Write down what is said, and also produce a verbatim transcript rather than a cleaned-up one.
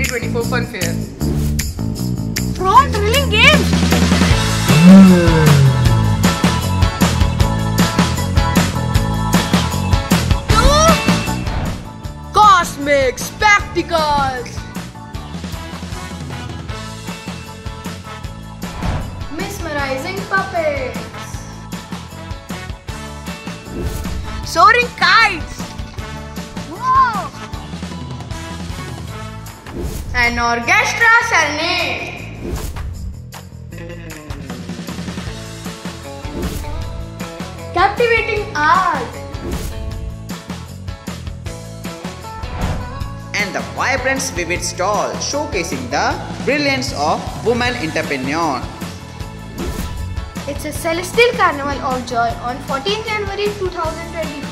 twenty twenty-four Fun Fair. Prawn thrilling games. Two cosmic spectacles. Mesmerizing puppets. Soaring kites. Whoa! An orchestra serenade. Captivating art. And the vibrant vivid stall showcasing the brilliance of women entrepreneur. It's a celestial carnival of joy on fourteenth January two thousand twenty-four.